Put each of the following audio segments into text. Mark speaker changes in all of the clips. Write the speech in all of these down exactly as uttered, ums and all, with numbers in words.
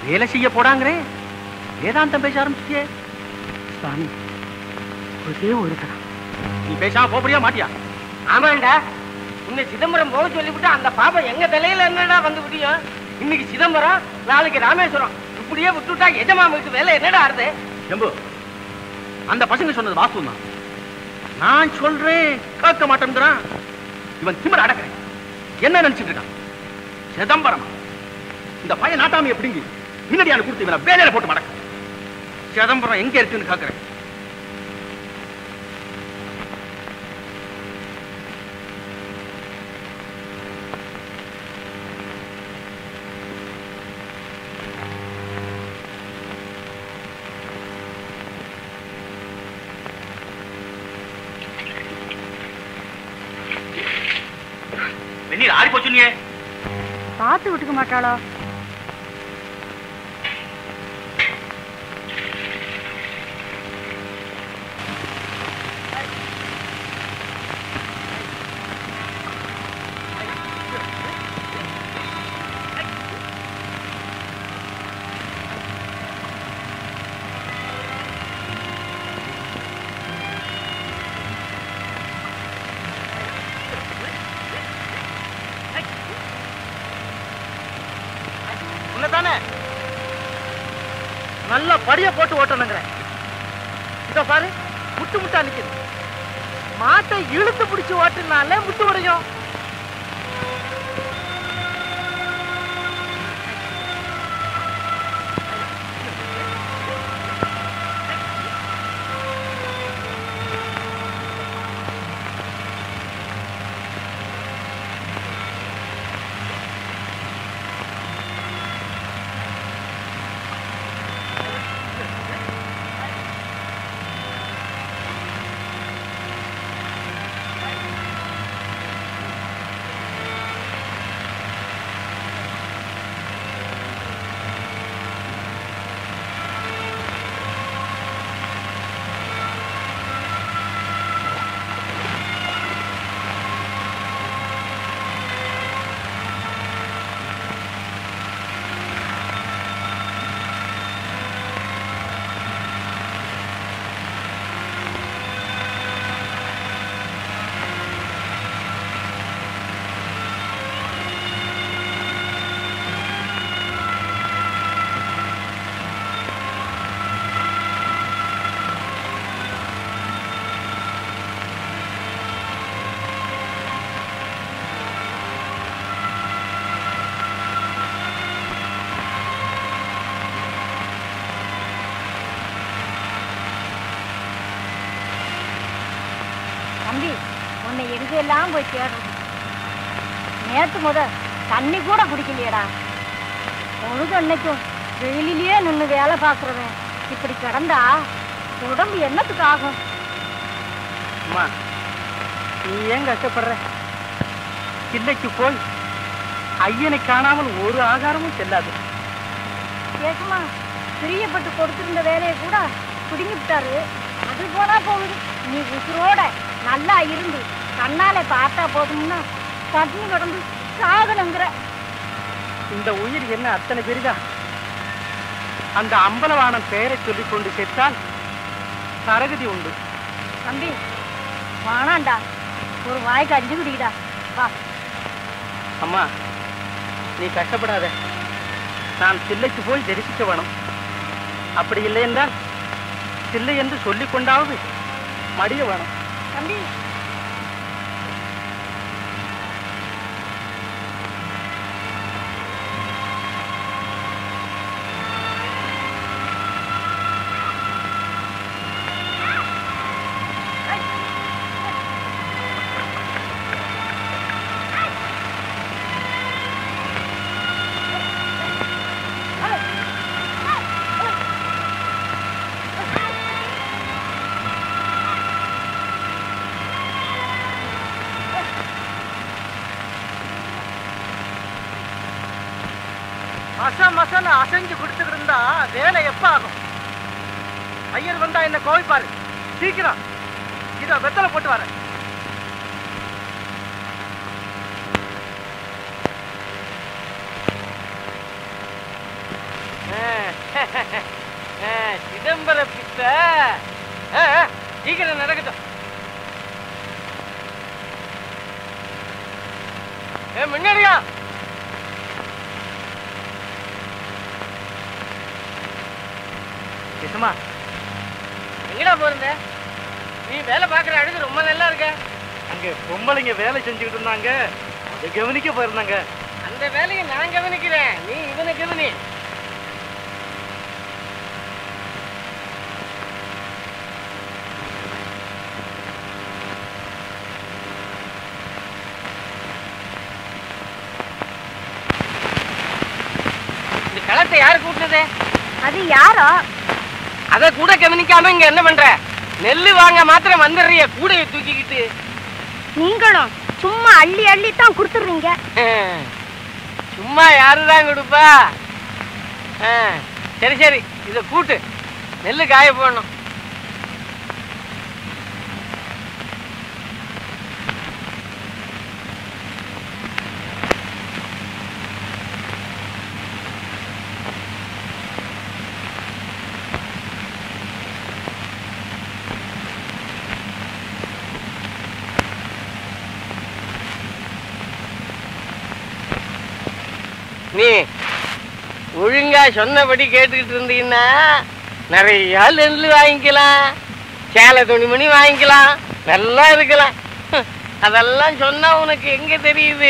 Speaker 1: வேலை செய்ய போடாங்கிறேன். வேதாந்தம் பேச ஆரம்பிச்சிட்டியே.
Speaker 2: சுவாமி ஒரே ஒரு தரம்.
Speaker 1: நீ பேசாம போறியா மாட்டியா?
Speaker 3: ஆமாண்டா, உன்னை சிதம்பரம் போக சொல்லிவிட்டு அந்த பாப்பா எங்க தலையில என்னடா வந்து முடியும்? இன்னைக்கு சிதம்பரம், நாளைக்கு ராமேஸ்வரம், இப்படியே விட்டுட்டா எஜமா வீட்டு வேலை என்னடா ஆறுது?
Speaker 1: ஜம்பு, அந்த பசங்க சொன்னது வாஸ்தவம் தான். நான் சொல்றேன் கேட்க மாட்டேங்கிறான். இவன் திமிர அடக்கிறேன். என்ன நினைச்சிட்டு இருக்கான்? சிதம்பரம் இந்த பையன் நாட்டாம எப்படிங்க முன்னாடியான கொடுத்து இவனை வேலையில போட்டு மடக்க. சிதம்பரம் எங்க இருக்குன்னு கேட்கிறேன். வெந்நீர் ஆறி போச்சு. நீ
Speaker 2: பார்த்து விட்டுக்க மாட்டாளோ?
Speaker 3: நல்ல படிய போட்டு ஓட்டணுங்கிறேன். இத பாரு, முட்டு முட்டா நிக்குது. மாட்டை இழுத்து பிடிச்சு ஓட்டுனாலே முட்டு உடையும்.
Speaker 2: தம்பி, உன்னை எங்கெல்லாம் போய் தேடுறது. நேற்று முத தண்ணி கூட குடிக்கலையடா. பொழுது அன்னைக்கும் வெயிலிலேயே நின்று வேலை பார்க்குறவன் இப்படி கிடந்தா உடம்பு என்னத்துக்கு ஆகும்?
Speaker 3: அம்மா, நீ ஏன் கஷ்டப்படுற? கிள்ளைக்கு போய் ஐயனை காணாமல் ஒரு ஆகாரமும் செல்லாது.
Speaker 2: கேக்குமா, பிரியப்பட்டு கொடுத்திருந்த வேலையை கூட பிடுங்கி விட்டாரு. அது போனா போகுது. நீ உசுரோட நல்லா இருந்து கண்ணால பார்த்தா போதும்னா பட்டினி கிடந்து சாகணுங்கிற.
Speaker 3: இந்த உயிர் என்ன அத்தனை பெரிதா? அந்த அம்பலவாணன் பெயரை சொல்லிக் கொண்டு செத்தால் சரகதி உண்டு.
Speaker 2: தம்பி வானாண்டா, ஒரு வாய்க்கு அஞ்சு குடிக்கடா. வா.
Speaker 3: அம்மா, நீ கஷ்டப்படாத. நான் சில்லைக்கு போய் தரிசிக்க வேணும். அப்படி இல்லை என்றால் சில்லை என்று சொல்லிக் கொண்டாவது மடிய வேணும்.
Speaker 2: தம்பி,
Speaker 3: மச மசன்னு அசைஞ்சு கொடுத்துக்கிட்டு இருந்தா வேலை எப்ப ஆகும்? ஐயர் வந்தா என்ன கோவிப்பாரு. சீக்கிரம் இத வெத்தலை போட்டு வர. சிதம்பர பித்த சீக்கிரம் நடக்கட்டும். முன்னாடியா எங்கடா போயிருந்த? நீ வேலை பாக்குற அழகு ரொம்ப நல்லா இருக்க.
Speaker 1: அங்க பொம்பளைங்க வேலை செஞ்சுக்கிட்டு இருந்தாங்க, அதை கவனிக்க போயிருந்தாங்க.
Speaker 3: அந்த வேலையை நான் கவனிக்கிறேன், நீ இவனை கவனி. இந்த களத்தை யாரு கூட்டினது?
Speaker 2: அது யாரோ?
Speaker 3: அத கூட கவனிக்காம இங்க என்ன பண்ற? நெல்லு வாங்க மாத்திரம் வந்துடுறிய கூடைய தூக்கிக்கிட்டு.
Speaker 2: நீங்களும் சும்மா அள்ளி அள்ளி தான் கொடுத்துடுறீங்க.
Speaker 3: சும்மா யாருதான் கொடுப்பா? சரி சரி, இத கூட்டு, நெல்லு காய போடணும். நீ ஒழுங்கா சொன்னபடி கேட்டுக்கிட்டு இருந்தீங்கன்னா நிறைய நெல் வாங்கிக்கலாம், சேலை துணிமணி வாங்கிக்கலாம், நல்லா இருக்கலாம். அதெல்லாம் சொன்னா உனக்கு எங்க தெரியுது?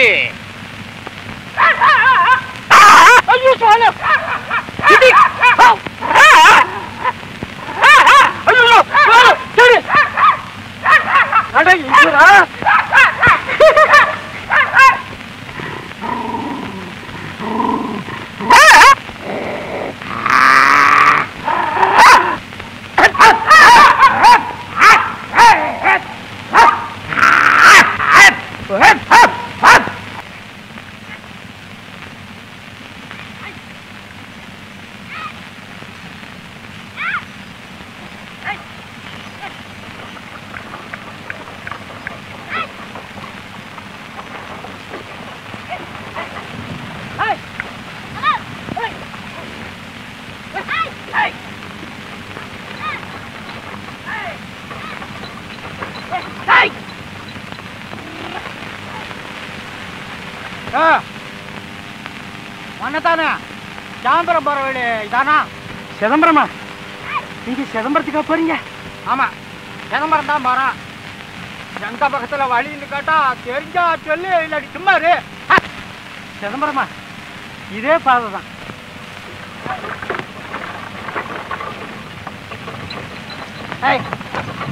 Speaker 1: மன்னதானே சிதம்பரம் போற வீடு இதானா? சிதம்பரமா? நீங்க சிதம்பரத்துக்கா போறீங்க? ஆமா, சிதம்பரம் தான் போறோம். எந்த பக்கத்துல வழின்னு கேட்டா தெரிஞ்சா சொல்லு, இல்லாடி சும்மா இரு. சிதம்பரமா? இதே பாதை தான். ஏய்